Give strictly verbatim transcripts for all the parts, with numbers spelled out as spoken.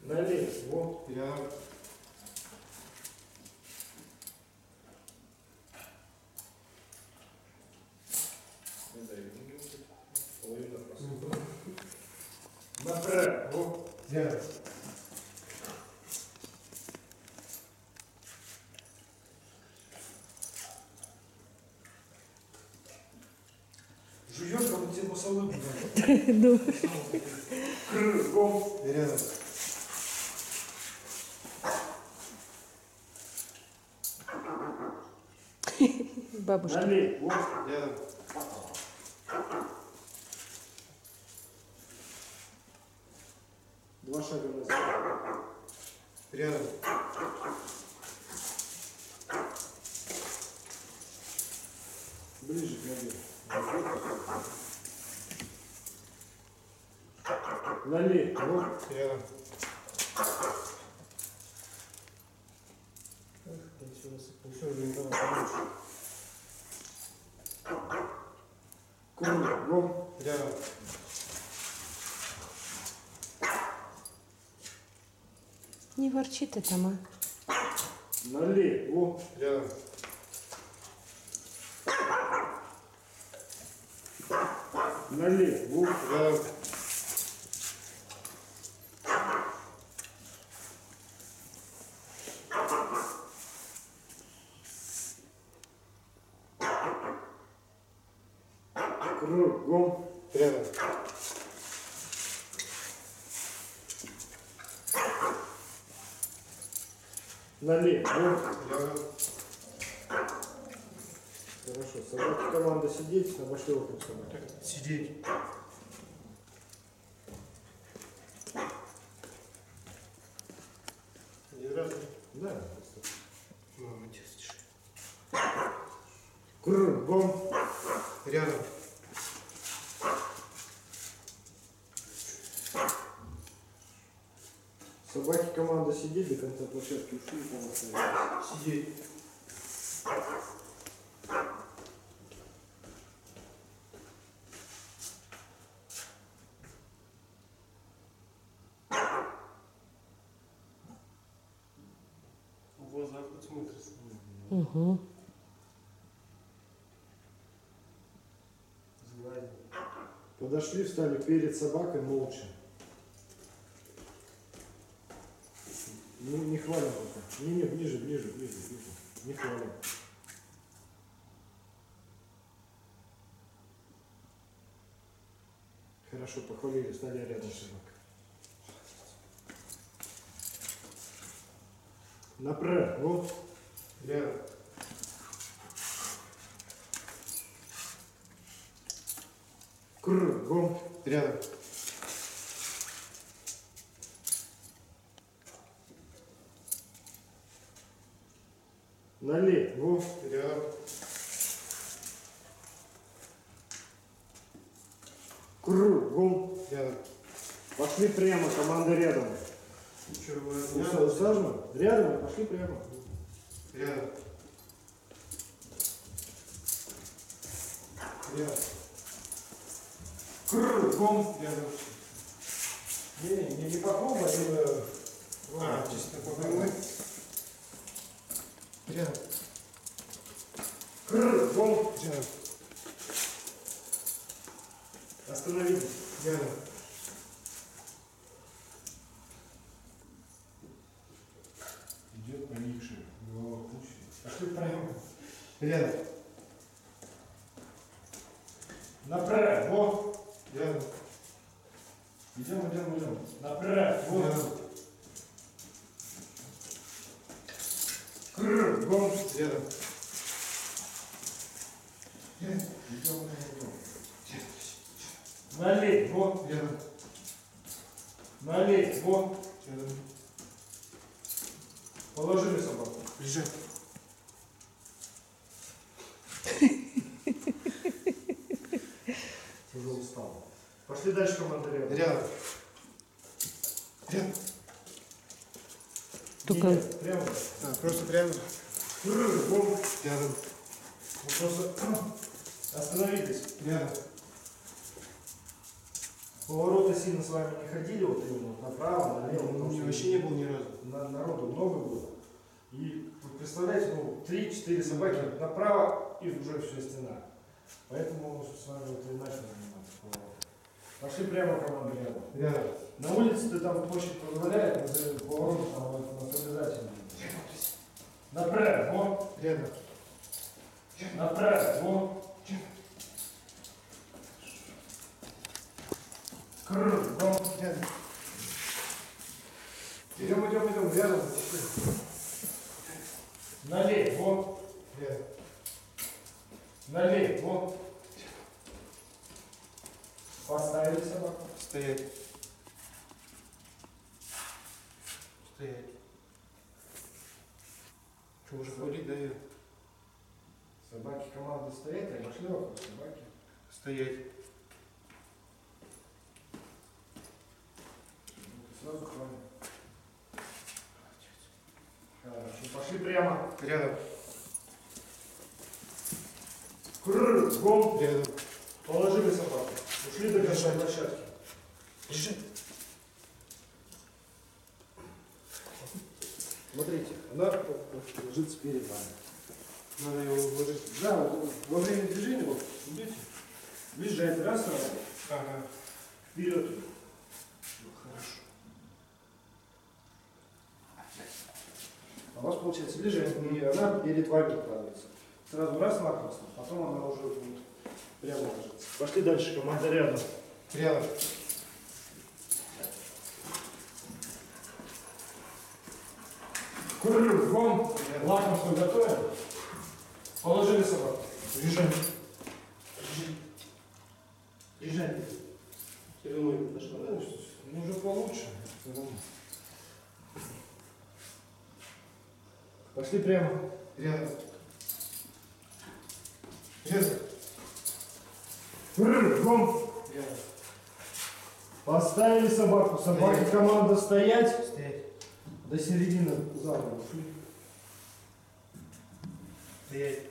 Налево. Рядом. Направо. Рядом. Жуешь, как будто тебе носовым надо. Кругом. Рядом. Бабушка. Налево. Рядом. Два шага назад. Рядом. Ближе к ноге. Налево. Рядом. Еще насыпал. Еще уже не давай. Кругом. Рядом. Не ворчи ты там, а. Налево. Рядом. Налево. Рядом. Кругом. Рядом. Налево. Рядом. Хорошо. Собаки команда сидеть, обошли вокруг собаки. Сидеть. Один раз. Да. Мама, тихо, тише. Кругом. Рядом. Собаки команда сидеть, до конца площадки ушли, там оставили. Сидеть. В глазах вот смотрится. Угу. Сгладил. Подошли, встали перед собакой молча. Ну, не хвалим пока. Не, не, ближе, ближе, ближе, ближе. Не хвалим. Хорошо, похвалили, стали рядом с собакой. Направо. Рядом. Кругом. Рядом. Налево. Рядом. Кругом. Рядом. Пошли прямо, команда рядом. Что, вы Уса- Усаживаем. Рядом и пошли прямо. Рядом. Рядом. Кругом. Рядом. Не, не, не по кругу, а именно... А, чисто по прямой. Рядом. Кругом. Рядом. Остановитесь. Рядом. Идет поникший, голова куча. Пошли прямо. Рядом. Направо. Рядом. Идем, идем, идем. Направо. Рядом. Кругом. Рядом. Идем, идем. Налево. Рядом. Налево. Рядом. Положили собаку. Лежать. Уже устал. Пошли дальше, команда рядом. Рядом. Рядом. Только- Не, не, прямо. А, просто прямо. Кругом. Рядом. Вы просто остановитесь. Рядом. повороты сильно с вами не ходили, вот именно вот направо, налево. Ну, потому что вообще не был ни разу. на- народу много было. И вы представляете, ну, три-четыре собаки направо и уже все стена. Поэтому с вами вот и начали заниматься поворотом. Пошли прямо команду рядом. Рядом. На улице ты там площадь позволяет, но поворот там вот, у нас обязательно. Направо, Рядом. направо. Кругом. Рядом. Идем, идем, идем, рядом. Налево, Рядом. налево. Поставили собаку. Стоять. Стоять. Что, уже хвалить, да, ее? Собаки команды стоят, а пошли вокруг собаки. Стоять. Сразу хвалим. Хорошо, пошли прямо. Рядом. Кругом. Рядом. Положили собаку. Ушли до конца площадки. Лежи. Смотрите, она ложится перед вами. Надо его вложить. Да, вот во время движения, вот, видите, въезжает раз, раз, Ага. вперед. Ну, хорошо. А у вас получается лежит, и она перед вами укладывается. Сразу раз накрылся, потом она уже вот прямо ложится. Пошли дальше, команда рядом. Рядом. Кругом, лакомство готовим. Положили собаку. Движение. Движение. Тяжело не подошла, да? Ну, уже получше. Пошли прямо. Рядом. Рядом. Кругом. Рядом. Поставили собаку. Собаки Стоять. команда стоять. Стоять. До середины зала ушли. Стоять.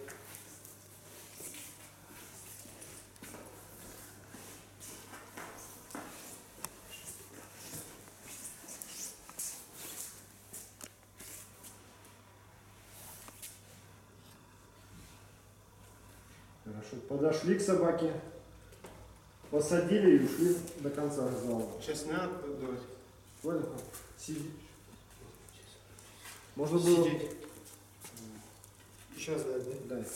Хорошо. Подошли к собаке. Посадили и ушли до конца зала. Сейчас не надо давать. Понял? Сиди. Можно было... Сидеть. Сейчас дать, да? Да.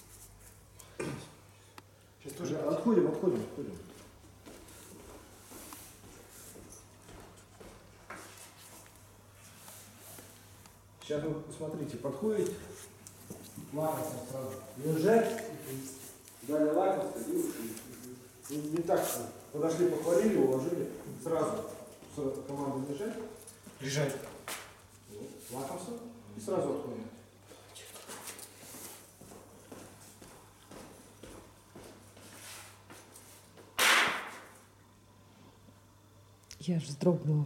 Сейчас тоже. Уже отходим, отходим, отходим. Сейчас вы посмотрите, подходит лакомство сразу. Лежать, дали лакомство и ушли. Не, не так, что подошли, похвалили, уложили, сразу, сразу команда лежать, Лежать. лакомство и сразу отходим. Я аж вздрогнула.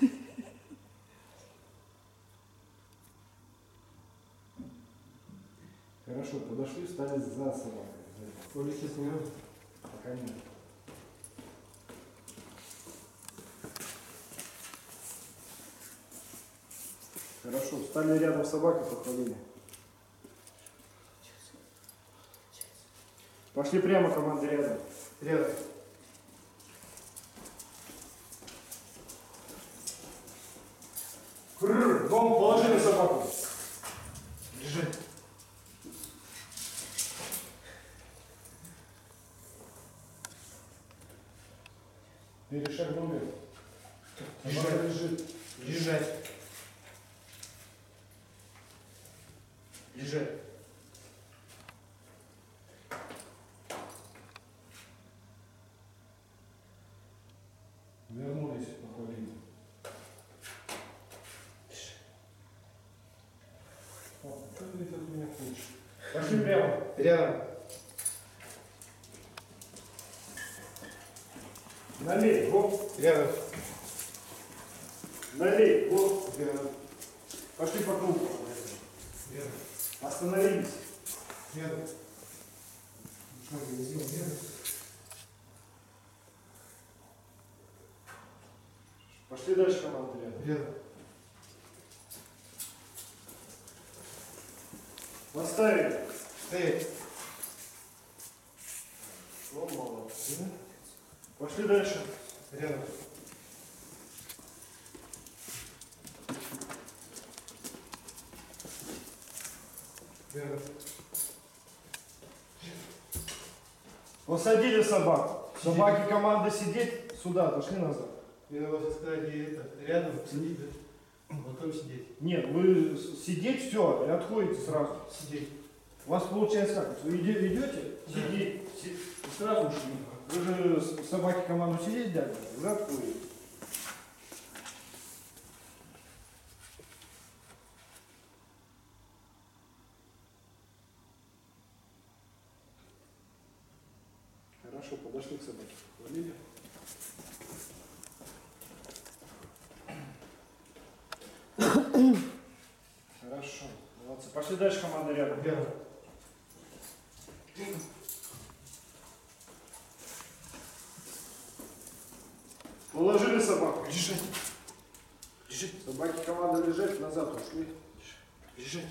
Хорошо, подошли, встали за собакой. Улицы снимем. Пока нет. Хорошо, встали рядом с собакой, похвалили. Пошли прямо, команда рядом. Рядом. Дом, положили собаку. Лежать. Перешагнули. Собака Лежать. лежит. Лежать. Лежать. Вернулись, похвалили. О, что ты тут меня хочешь? Пошли прямо. Рядом. Налево. Рядом. Налево. Рядом. Пошли по кругу. Рядом. Остановились. Рядом. Шаг не сделал. Рядом. Пошли дальше, команда рядом. Рядом. Поставили. Стоять. Ну, молодцы. Пошли дальше. Рядом. Рядом. Посадили собак. Собаки команда сидеть, сюда, пошли назад. Я должен сказать, и это, рядом сидеть, да? Потом сидеть. Нет, вы с- сидеть, все, и отходите сразу. Сидеть. У вас получается как? Вы иде- идете, Да. сидеть, си- и сразу ушли. Вы же с- собаки команду сидеть дали, вы отходите. Хорошо, подошли к собаке, похвалили. Хорошо, молодцы. Пошли дальше, команда рядом. Рядом. Уложили собаку. Лежать. Лежать. Собаки команда лежать, назад ушли. Лежать.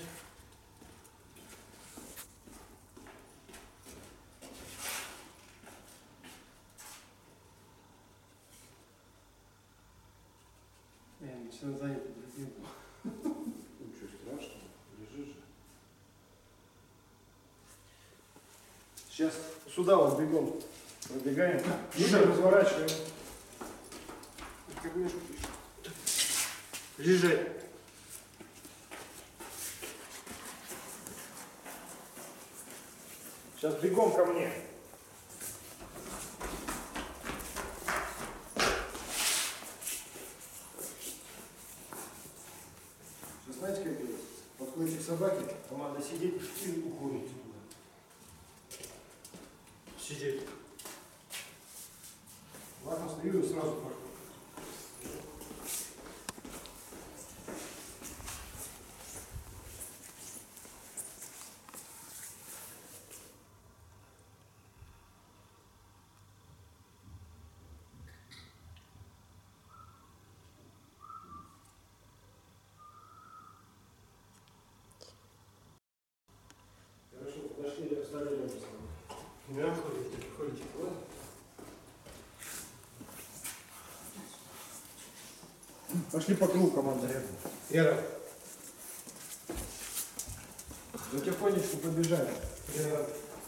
Я начинаю занят другим. Ничего страшного, лежи же. Сейчас сюда вот бегом пробегаем. Еще разворачиваем. Как мешку пишешь? Лежать. Сейчас бегом ко мне. Сейчас знаете, как делать? Подходите к собаке, команда сидит и уходите туда. Сидеть. Ладно, стою и сразу проходит. Хорошо, подошли, встали рядом с тобой. Не ходите, ходите. Пошли по кругу, команда рядом. Рядом. Потихонечку побежали. Рядом.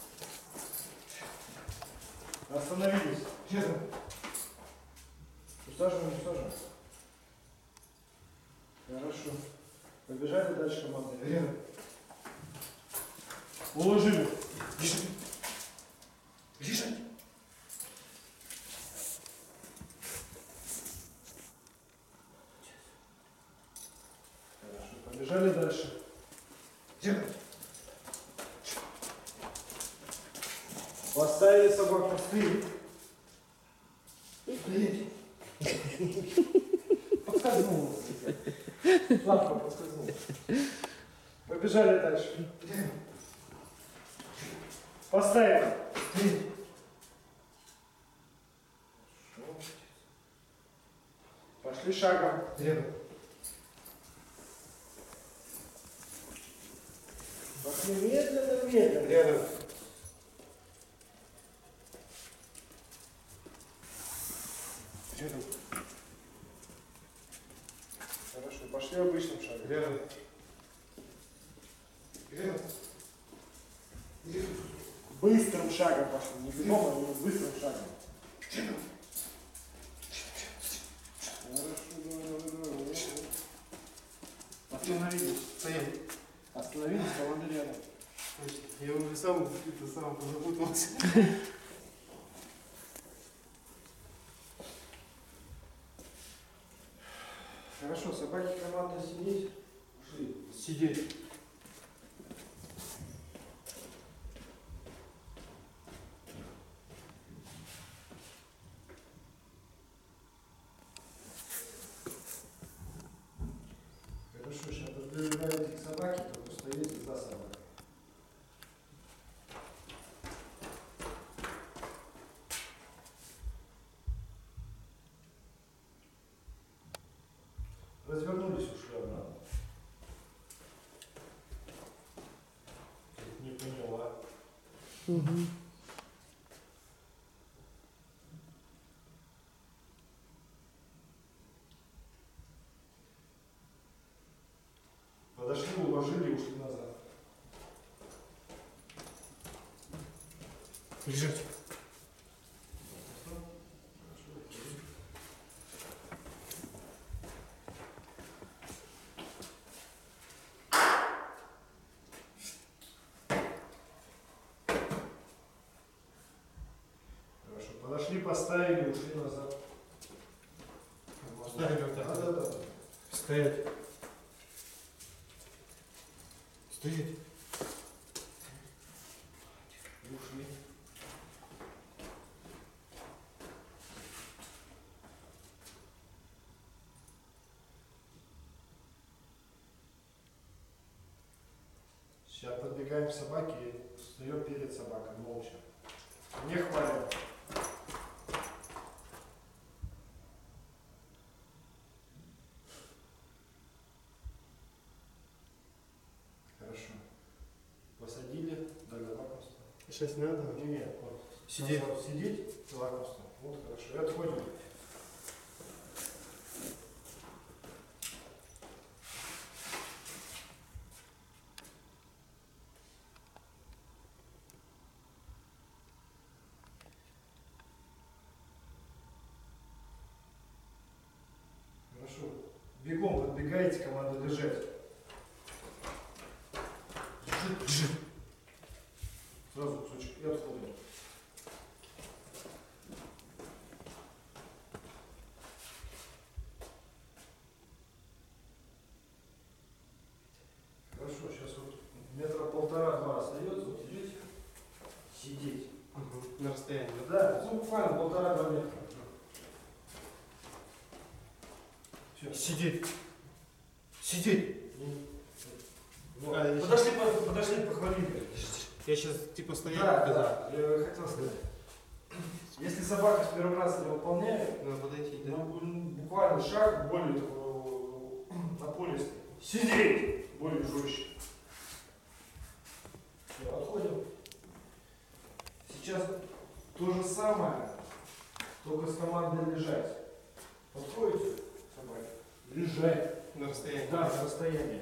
Остановились. Рядом. Усаживаем, усаживаем. Хорошо. Побежали дальше, команда. Рядом. Уложили. Лежать. Лежать. Хорошо. Побежали дальше. Рядом. Поставили собак на стык. Стоять. Подскользнулся. Лапка подскользнула. Побежали дальше. Рядом. Поставили. Стоять. Пошли шагом. Рядом. Пошли медленно, медленно. Рядом. Рядом. Хорошо. Пошли обычным шагом. Рядом. Рядом. Рядом. Быстрым шагом пошли. Не бегом, а именно быстрым шагом. Рядом. Хорошо, давай, давай, давай. Остановились. Стоять. Остановились, команда рядом. Точно. Я уже сам, это сам позапутался. Хорошо, собаки команда сидеть. Ушли. Сидеть. Хорошо, сейчас подбегаете к собаке, только стоите за собакой. Развернулись, ушли обратно. Не поняла. Угу. Подошли, уложили и ушли назад. Лежать. Хорошо. Подошли, поставили, ушли назад. Поставили вот так. Да, да, да. Стоять. Стоять. Ушли. Сейчас подбегаем к собаке и встаем перед собакой, молча. Не хвалим. Хорошо. Посадили, дали лакомство. Сейчас не надо. Не, нет, вот. Сидеть. Сначала сидеть, лакомство. Вот хорошо. И отходим. Хорошо. Бегом подбегаете, команда лежать. Лежит, лежит. Сразу кусочек и отходим. Хорошо, сейчас вот метра полтора-два остается, вот идете сидеть. Угу. На расстоянии. Да, ну буквально полтора-два метра. Все. Сидеть. Сидеть. Вот. А, я Подошли, по- подошли, похвалили. Я сейчас типа стоять. Да, да, я хотел сказать. Если собака с первого раза не выполняет, Надо подойти, да? ну, буквально шаг более такой напористый. Сидеть! Более жестче. Все, отходим. Сейчас то же самое, только с командой лежать. Подходите к собаке? Лежать. На расстоянии. Да, на расстоянии.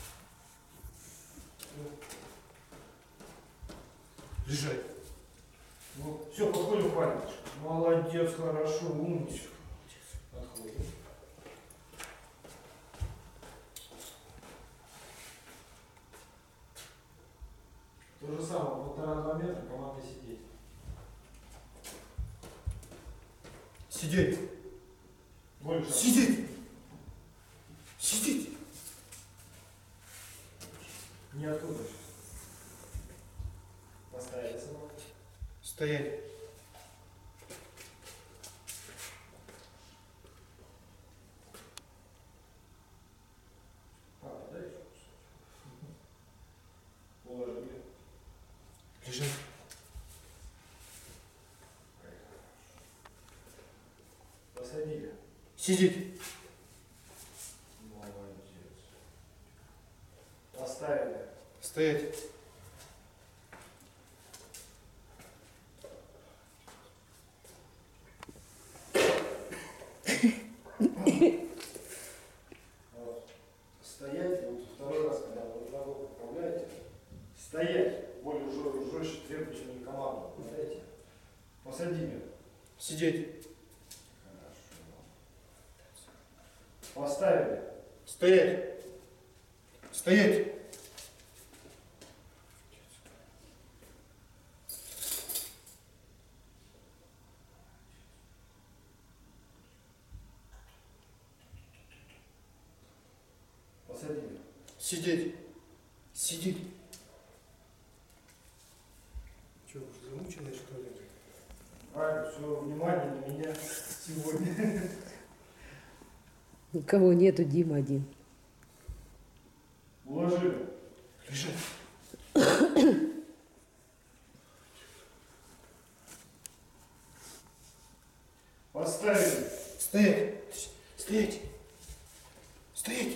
Лежать. Ну, все, подходим, хвалим. Молодец, хорошо, умничка. Отходим. То же самое, полтора-два метра, команда сидеть. Сидеть. Больше. Сидеть. Сидеть. Не оттуда сейчас. Поставили собаку. Стоять. Папа, дай еще кусочек. Положили. Лежать. Посадили. Сидеть. Молодец. Поставили. Стоять. Вот. Стоять, вот второй раз, когда вы ногу поправляете, стоять, более жё- жестче, требовательную команду, знаете? Посадили. Сидеть. Хорошо. Поставили. Стоять. Стоять. Посадили. Сидеть. Сидеть. Че, уже замученный, что ли? Правильно, все, внимание на меня сегодня. Никого нету, Дима один. Уложили. Лежать. Поставили. Стоять. Стоять. Стоять!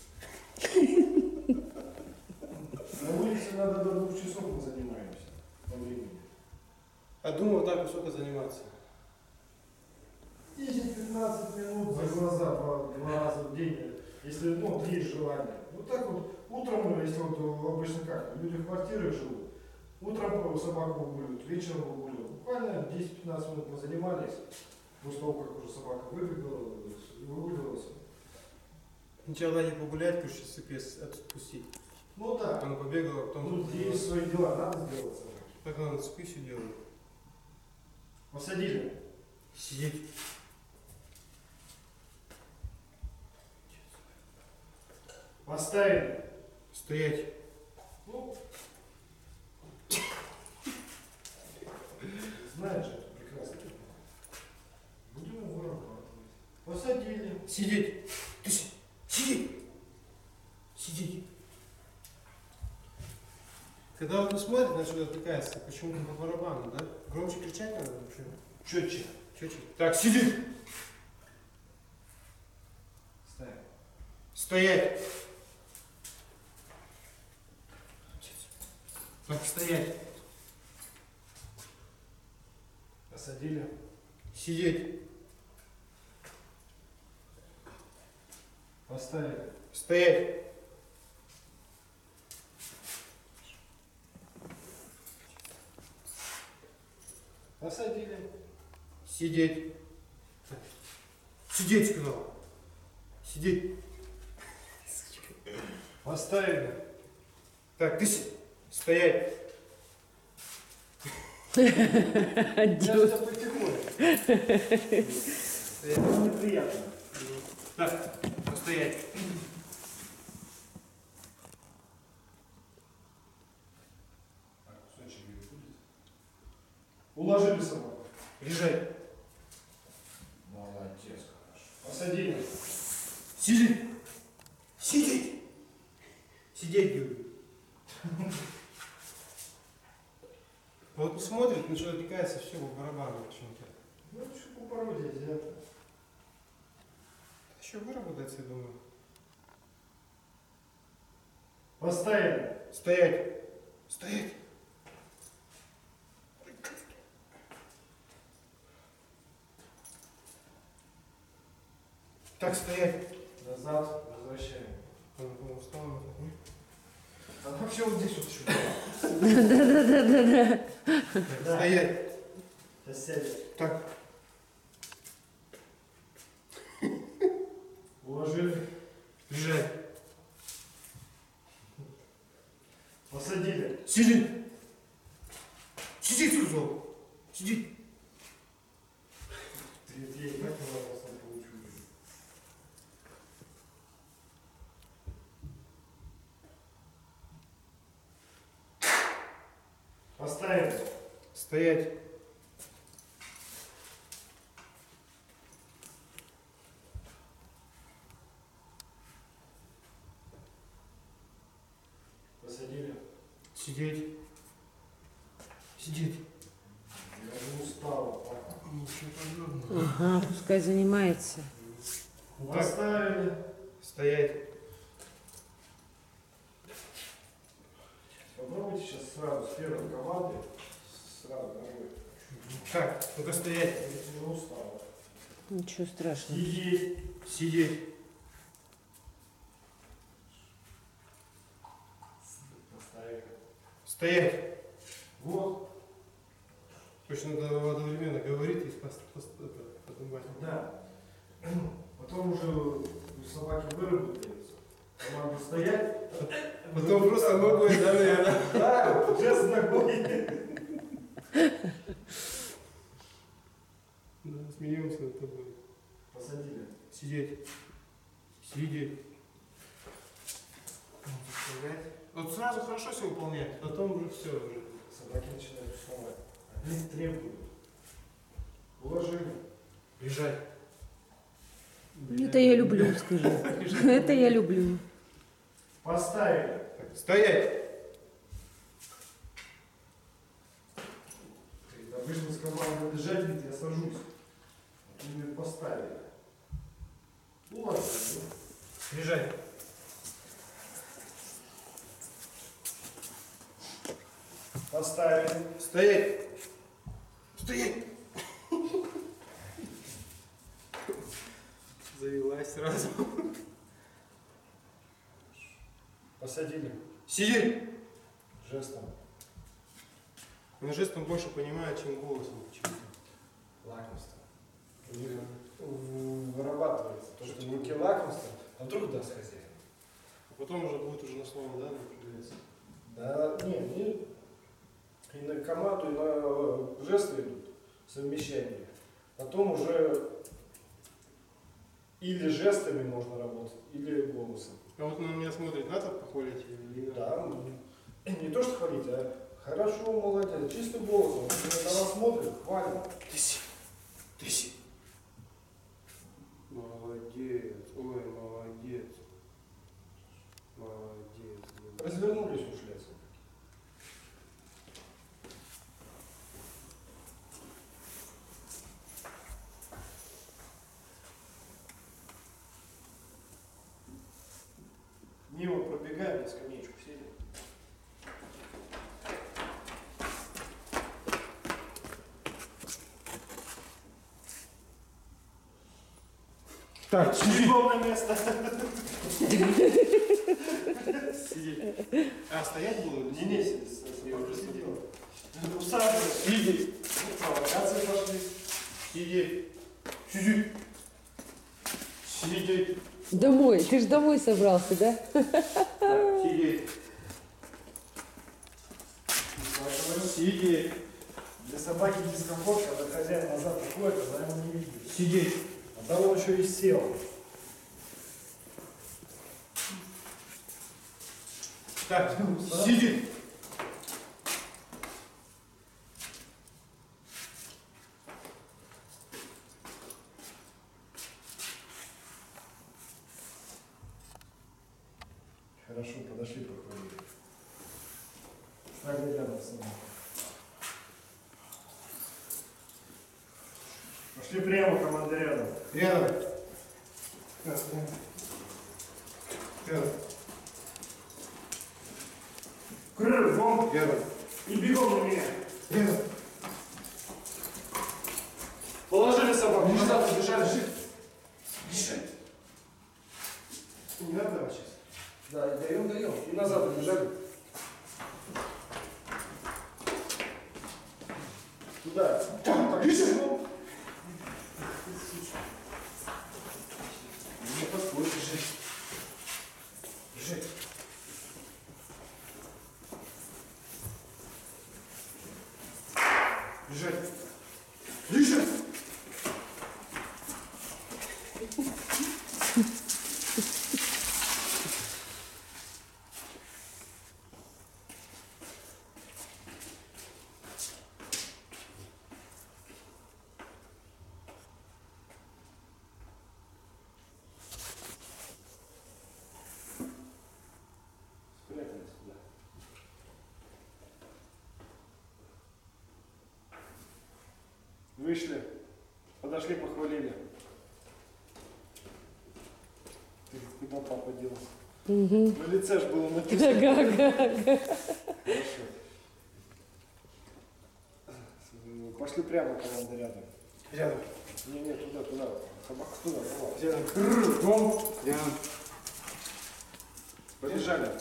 На улице надо до двух часов мы занимаемся. По времени. А думал, так высоко заниматься. десять-пятнадцать минут за глаза два, два раза в день, если, ну, есть желание. Вот так вот, утром, если вот обычно как, люди в квартире живут, утром собаку выгуливают, вечером выгуливают. Буквально десять-пятнадцать минут мы занимались, после того, как уже собака выбегала, выгуливалась. Сначала не погулять, короче, сыпец отпустить. Ну да, Она побегала, потом... тут есть свои дела, надо сделать собаке. Так она на цепи все делает. Посадили. Сидеть. Поставили. Стоять. Ну, знаешь, это прекрасно. Будем его вырабатывать. Посадили. Сидеть. Ты си- сидеть. Сидеть. Когда вот не смотрит, на что отвлекается, почему-то по барабану, да? Громче кричать надо вообще. Четче. Чё-чё? Так, сидеть. Ставим. Стоять. Так, стоять. Посадили. Сидеть. Поставили. Стоять. Посадили. Сидеть. Сидеть, сказал. Сидеть. Поставили. Так, ты си- стоять. Кажется, потихоньку. Стоять. Это неприятно. Так, стоять. Так, кусочек ее будет. Уложили собаку. Лежать. Молодец, хорошо. Посадили. Сидеть. Сидеть. Сидеть, говорю. Вот не смотрит, на что отвлекается, все, по барабану почему-то. Ну, что по породе взято. Еще выработать, я думаю. Поставили. Стоять. Стоять. Так, стоять. Назад. Возвращаем. Он, он устал, он такой. А вообще вот здесь вот еще. Так, стоять. Сейчас сядет. Так, Уложили. лежать. Посадили. Сидеть. Сидеть, сказал. Сидеть. Ты это я как на вас там получу. Поставили. Стоять. Посадили. Сидеть. Сидеть. Я же устал. Ничего подобного. Ага, пускай занимается. Поставили. Стоять. Попробуйте сейчас сразу с первой команды. Сразу ногой. Так, ну-ка стоять. Я не устал. Ничего страшного. Сидеть. Сидеть. Поставили. Стоять. Вот. Точно надо одновременно говорить и пост- пост- это, подумать. Да. Потом уже у собаки выработается. Команда стоять. Потом просто ногой, да, наверное. Да, уже с ногой. Да, смеемся над тобой. Посадили. Сидеть. Сидеть. Стоять. Вот сразу хорошо все выполнять, потом уже все уже. Собаки начинают уставать. Они требуют. Уложили. Лежать. Это я люблю, скажи. Это я люблю. Поставили. Стоять. Обычно с командой лежать, говорит, я сажусь. Они говорят, поставили. Уложили. Лежать. Поставили. Стоять. Стоять. Завелась сразу. Посадили. Сидеть. Жестом. Он жестом больше понимает, чем голосом. Лакомство. У них м, вырабатывается то, что в руке лакомство, а вдруг даст хозяин. А потом уже будет уже на слово, да, определяться. Да, не, не. И на команду, и на жесты идут, совмещение. Потом уже или жестами можно работать, или голосом. А вот на меня смотрит, надо похвалить или не надо? Да, ну, не то что хвалить, а хорошо, молодец, чистым голосом. Если на вас смотрят, хвалят. Тыси. Тыси. Молодец. Ой, молодец. Молодец. Развернулись, ушли отсюда. Мимо пробегаем, на скамеечку сели. Так, Бегом на место. Сидеть. А, стоять буду? Не, не, Я уже сидел. усаживайся. Сидеть. Провокации пошли. Сидеть. Сидеть. Сидеть. Домой. Ты же домой собрался, да? Так, сидеть. Сидеть. Для собаки дискомфорт, когда хозяин назад уходит, она его не видит. Сидеть. А того он еще и сел. Так, сидеть. Хорошо, подошли, походили. Стали рядом с ним. Пошли прямо, команда рядом. Рядом. Так, рядом. Рядом. Кругом. Рядом. И бегом на меня. Рядом. Положили собаку. Назад побежали. Решай. Не надо давать сейчас. Да, даем, даем. И назад побежали. Туда. Так, бежим. Не подходит, держи. Держи. Держи. Держи. Спрятались сюда. Вышли. Подошли, похвалили. Ты куда папа делся? Угу. На лице ж было написано. Ага-ага. Хорошо. Пошли прямо, команда рядом. Рядом. Не, не, туда, туда. Собака туда, давай. Рядом. Кругом. Рядом. Побежали.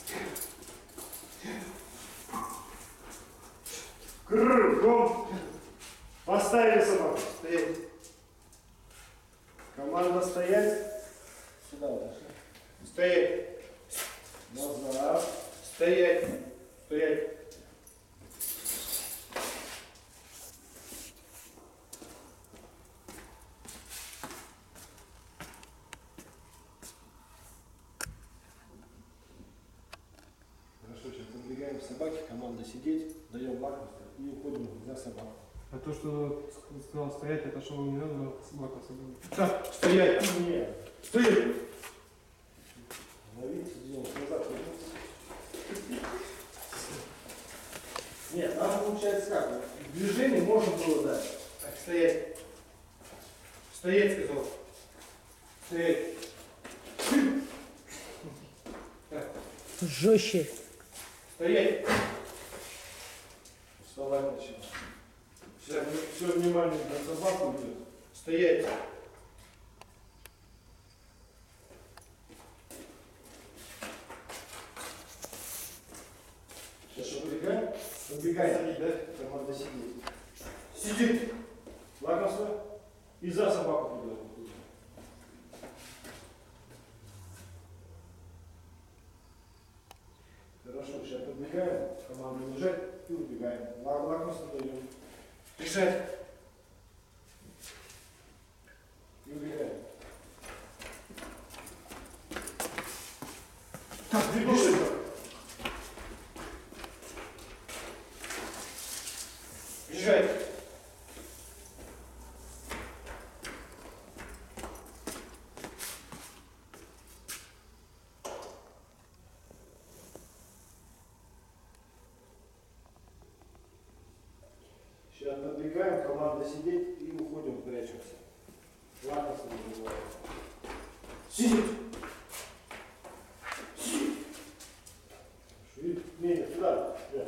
Кругом. Поставили собаку. Стоять. Команда стоять. Сюда подошли. Стоять. Назад. Стоять. Стоять. Хорошо, сейчас подвигаем собаки, команда сидеть, даем лакомство и уходим за собаку. А то, что сказал стоять, это что не надо было собака собой. Так, стоять. Нет. Стоять. Ловить, сделать назад. идем. Нет, там получается как? Движение можно было дать. Так, стоять. Стоять, сказал. Стоять. Жестче. Стоять. Вставать начинай. Все, все внимание на собаку идет. Стоять. Сейчас что, убегаем? Убегаем. Да? Там надо сидеть. Сидит. Лакомство. И за собаку туда. Хорошо, сейчас подбегаем, команда лежать и убегаем. Лакомство даем. Лежать. И убегаем. Так, бежишь. Бежать. Сейчас подбегаем, команда сидеть и уходим, прячемся. Ладно, забываем. Сидит. Сидит. Хорошо. Не, сюда. Сюда.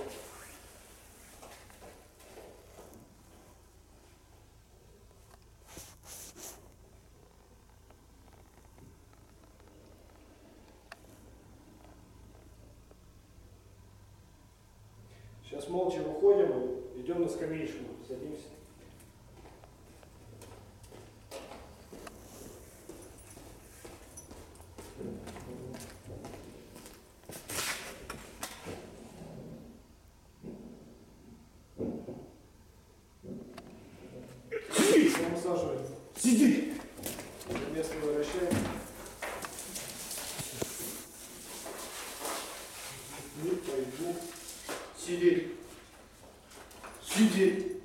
Сейчас молча выходим, идем на скамеечку, садимся. Массажируем. Сиди! Место возвращаем. Не пойду. Сидеть. Сидеть.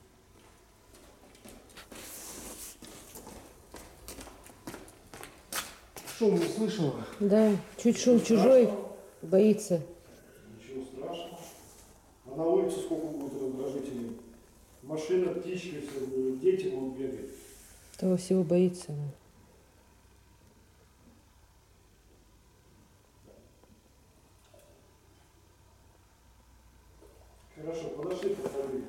Шум не слышала. Да, чуть шум чужой, боится. Ничего страшного. А на улице сколько будет раздражителей? Машина, птички, все, дети будут бегать. Того всего боится. Хорошо, подошли, повторили.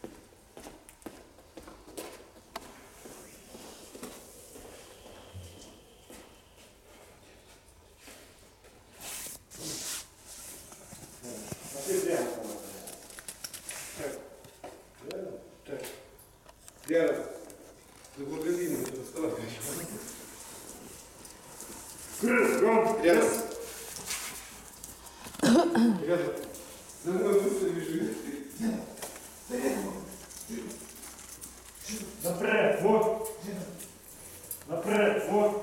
Пошли прямо. Так. Прямо? Так. Прямо. Заблаговременно это вставать. Рядом. Рядом. За мной быстро бежит. Напрямик, вот. Напрямик, вот.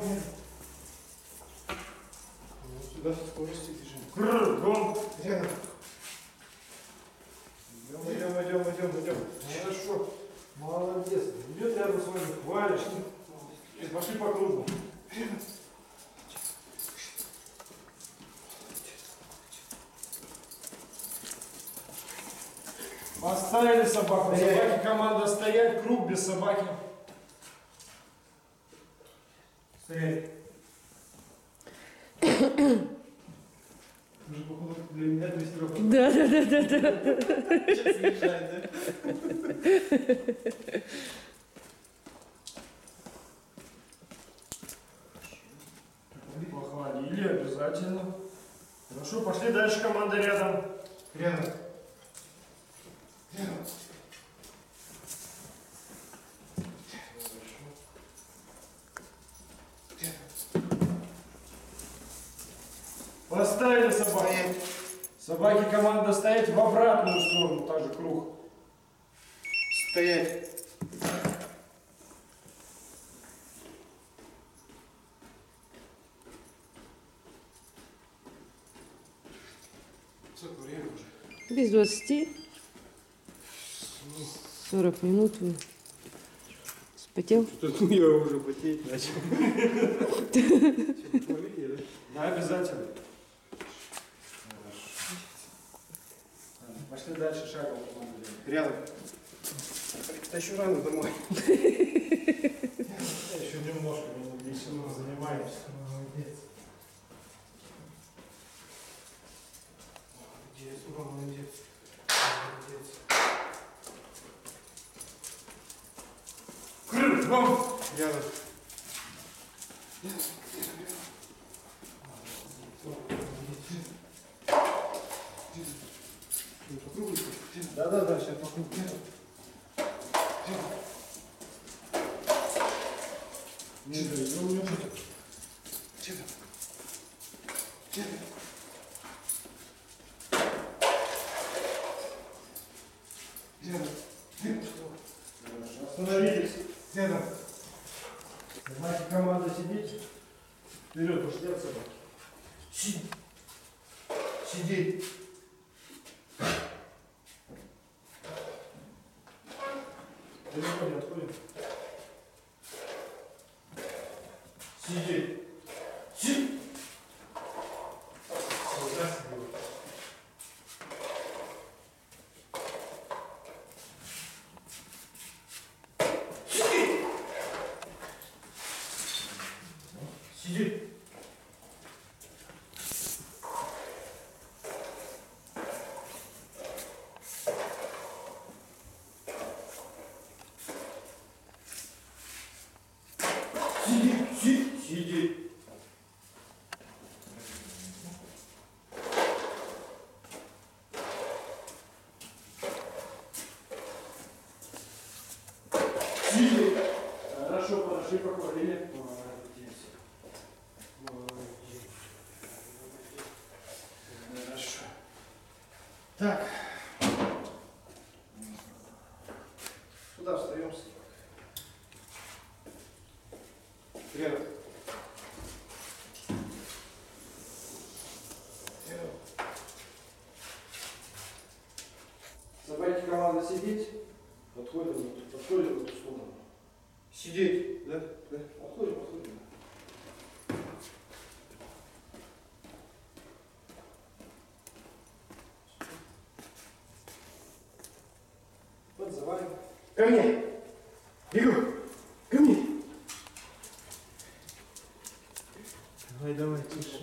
Сюда со скоростью бежим. Кругом. Рядом. Идем, идем, идем, идем, идем. Хорошо. Молодец. Идет рядом с вами, хвалишь. Пошли по кругу. Поставили собаку. Собаки команда стоять, круг без собаки. Стоять. Уже, походу, для меня дрессировка. Да, да, да, да, да. Сейчас съезжает, да? Похвалили обязательно. Хорошо, пошли дальше, команда рядом. Рядом. Рядом. Поставили собаку. Собаки команда стоять в обратную сторону, также круг. Стоять. Сколько времени уже? Без двадцати. сорок минут. Спотел? Что-то я уже потеть начал. Да, обязательно. Пошли дальше шагом. Рядом. Тащу рану домой. Еще немножко, мы здесь занимаемся. Молодец. Да-да-да, сейчас покупки. Не, ну, не будет. Тихо. Тихо. Тихо. Тихо. Хорошо. Остановились. Тихо. Давайте команда сидеть. Вперед, пошли от собаки. Сиди. Сиди. Отходим, отходим. Сиди. Сиди. Сиди. Сиди, сиди, сиди. Сиди. Хорошо, подошли, похвалили. Молодец. Молодец. Хорошо. Так. Сюда встаем. Вперед. Вперед. Собаки команда сидеть. Подходим, подходим в эту сторону. Сидеть, да? Да. Отходим, отходим. Подзываем. Ко мне! Бегу! Ко мне! Давай, давай, тише.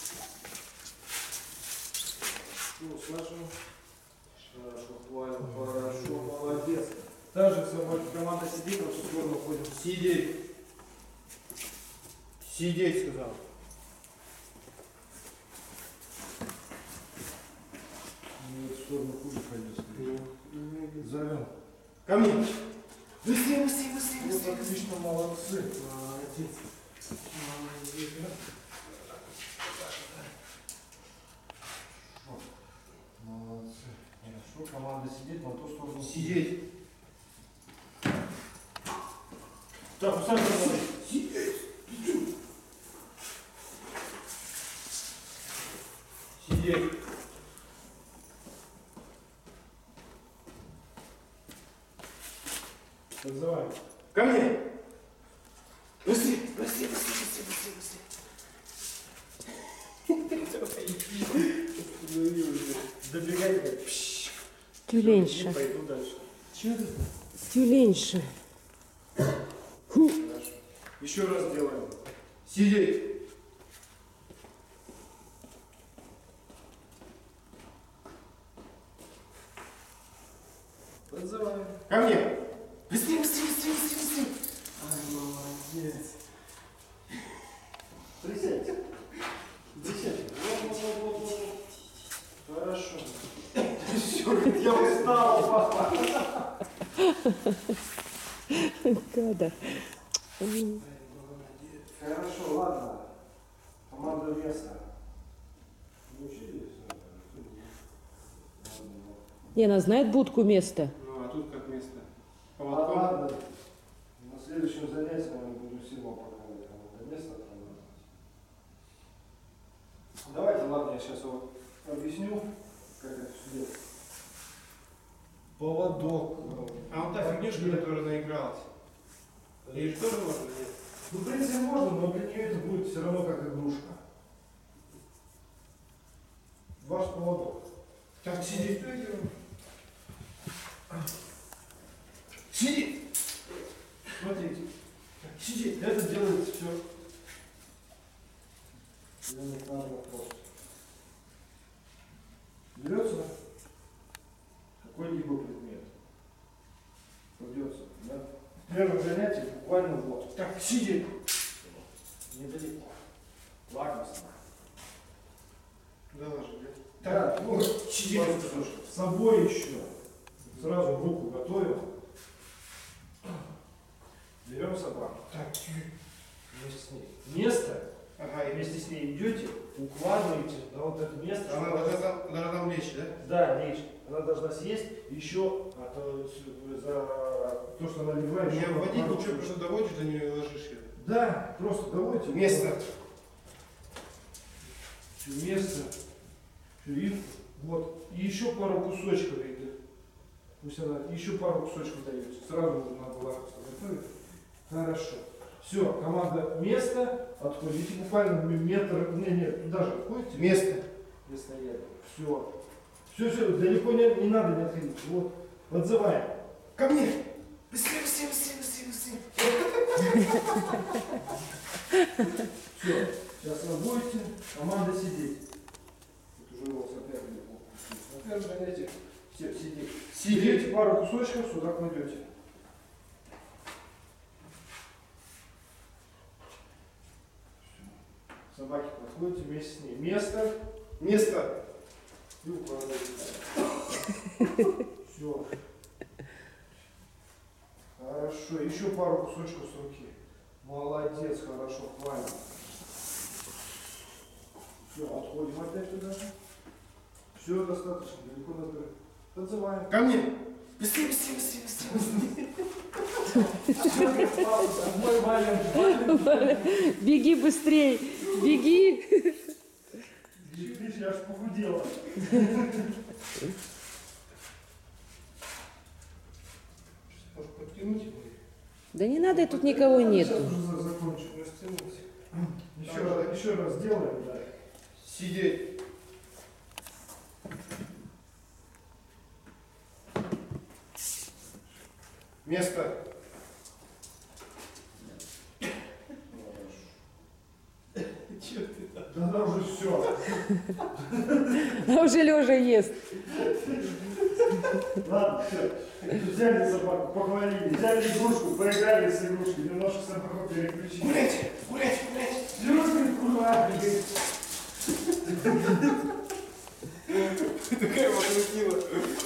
Ну, сложно. Хорошо, хвалим, хорошо, молодец. Также собаки команда сидит, в эту сторону ходим. Сидеть. Сидеть, сказал. В эту сторону хуже пойдет. Зовем. Ко мне. Быстрее, быстрее, быстрее, быстрее. Вот отлично, молодцы. Молодец. Молодец. Молодцы. Хорошо, команда сидит на ту сторону. Сидеть. Так, усадь команды. Сидеть. Сидеть. Подзываем. Ко мне. Быстрее, быстрее, быстрее, быстрее, быстрее. Добегай. Тюленьша. Пойду дальше. Че это? Тюленьша. Хорошо. Еще раз делаем. Сидеть. Подзываем. Ко мне. Быстрее, быстрее, быстрее, быстрее, быстрее. Ай, молодец. Присядьте. Присядьте. Вот, вот, вот, вот, вот. Хорошо. Черт, я устал, папа. Кадр. Хорошо, ладно. Команда местная. Не, она знает будку место. Ну, а тут как место? Поводком. Ладно. На следующем занятии я буду всего показывать. Команда место отрабатывать. Давайте, ладно, я сейчас вот объясню, как это все делать. Поводок. А вот та фигнюшка, которая наигралась. Ей же тоже можно? Нет. Ну, в принципе, можно, но для нее это будет все равно как игрушка. Ваш поводок. Так, сиди. Сиди! Смотрите. Сиди. Это делается все. Элементарно просто. Берется какой-либо предмет. Кладется, да? В первом занятии буквально вот. Так, сиди. Недалеко. Лагостно. Да, ложи, да? Так, вот, сиди. С собой еще. сразу руку готовим. Берем собаку. Так, Вместе с ней. Место, ага, и вместе с ней идете, укладываете на вот это место. она чтобы- должна, должна там лечь, да? Да, лечь. Она должна съесть еще, а то с- за то, что она легла, Не еще вводить пару ничего, часов. просто доводишь до нее и ложишь ее. Да, просто доводите. Место. Всё место. Всё, и вот. И еще пару кусочков еды. Пусть она еще пару кусочков даете. Сразу надо лакомство готовить. Хорошо. Все, команда место. Отходите буквально метр. Не, нет, даже отходите. Место. Место еды. Все. Все, все, далеко не, не надо не отходить. Вот. Подзываем. Ко мне! Быстрее, быстрее, быстрее, быстрее, быстрее. Все. Сейчас вы будете. Команда сидеть. Тут уже у вас опять легко. Опять гоняйте. Все, сидеть. Сидите, пару кусочков сюда кладете. Всё. Собаки подходите вместе с ней. Место. Место. И укладываете. Все. Хорошо. Еще пару кусочков с руки. Молодец, хорошо, хватит. Все, отходим опять туда же. Все достаточно, далеко надо. Подзываем. Ко мне! Быстрее, быстрее, быстрее, быстрее, быстрее. Мой маленький. Беги быстрей, беги. Видишь, я аж похудела. Может подтянуть его? Да не надо, тут никого Сейчас нету. уже закончим. Растянулся. Еще раз, еще раз сделаем, да. Сидеть. Место. Че ты там? Да, да, уже все. А уже Лежа ест. Ладно, все. Взяли собаку, похвалили, взяли игрушку, поиграли с игрушкой, немножко собаку переключили. Гулять, гулять, гулять. Игрушка куда? Такая вот крутила.